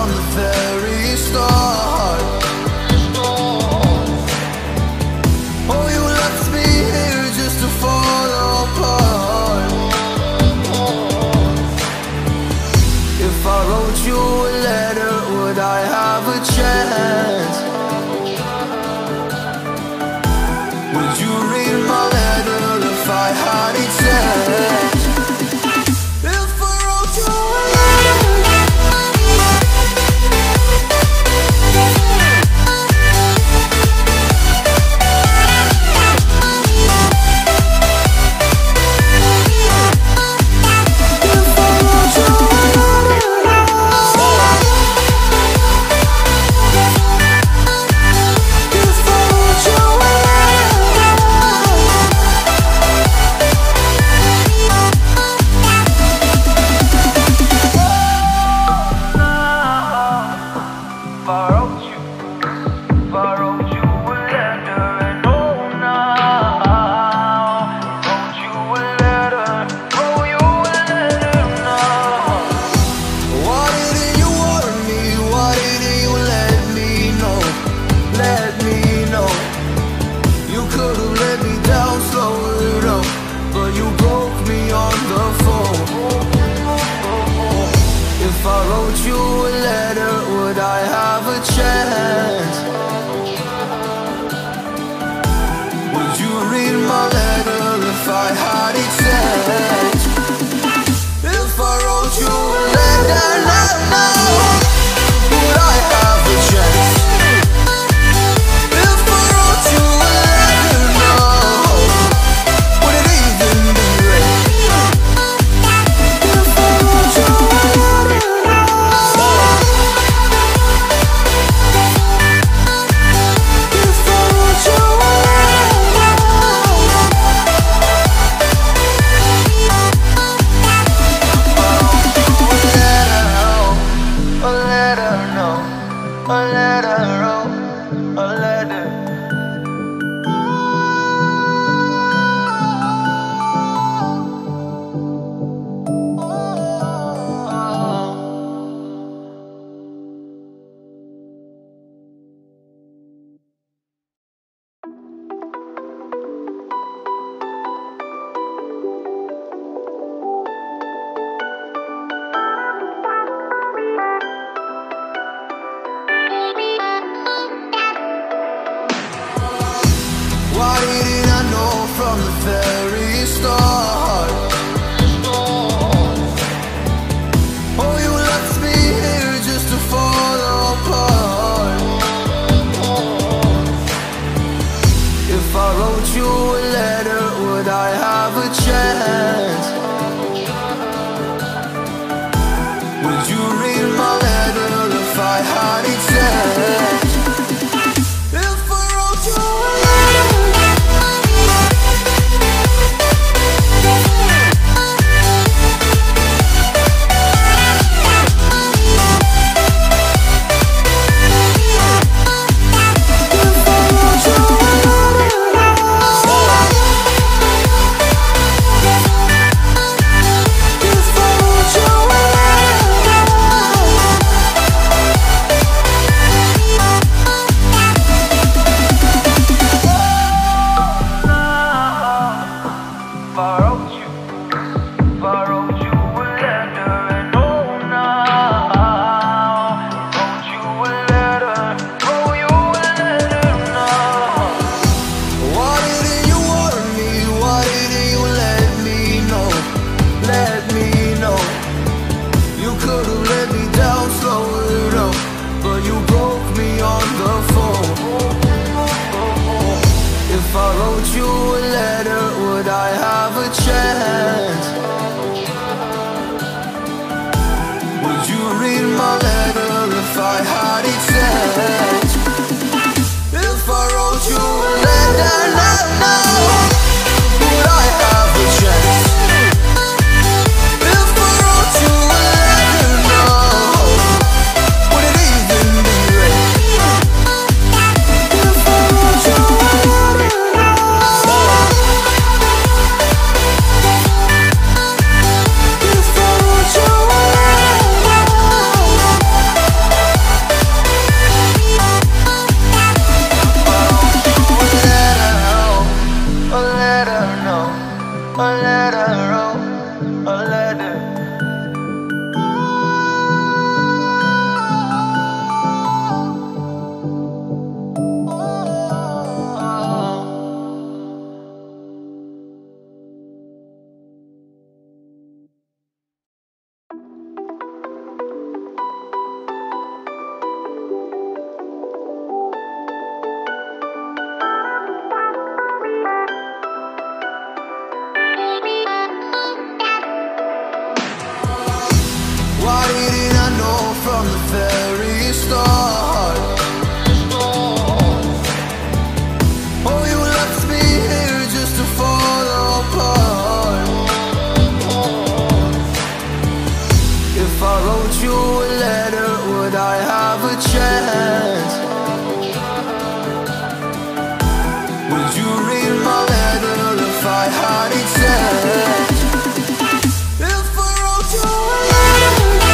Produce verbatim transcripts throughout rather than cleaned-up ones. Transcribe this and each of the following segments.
from the very start. Oh, you left me here just to fall apart. If I wrote you a letter, would I have a chance? Would you read my letter if I had it sent? If I wrote you a Why didn't I know from the very start? Oh, you left me here just to fall apart. If I wrote you a letter, would I have a chance? Would you read my letter if I had it sent? If I wrote you a letter,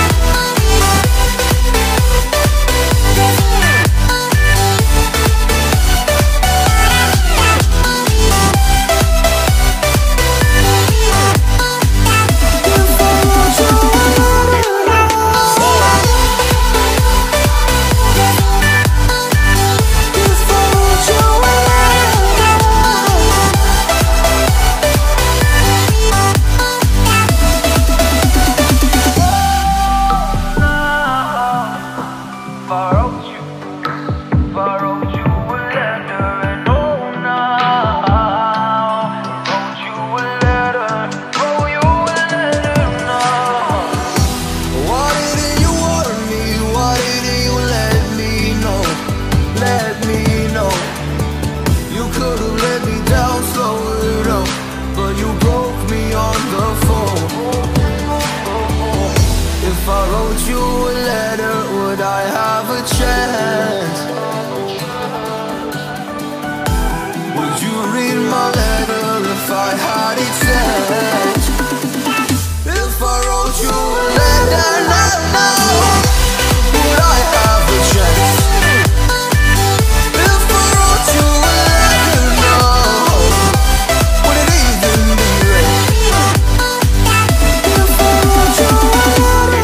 if I wrote you a letter, would I have a chance? Would you read my letter if I had it sent? If I wrote you a letter now, would I have a chance? If I wrote you a letter now, would it even be read? If I wrote you a letter,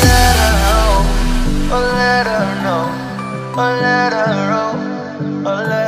a letter, no, a letter, oh, a letter.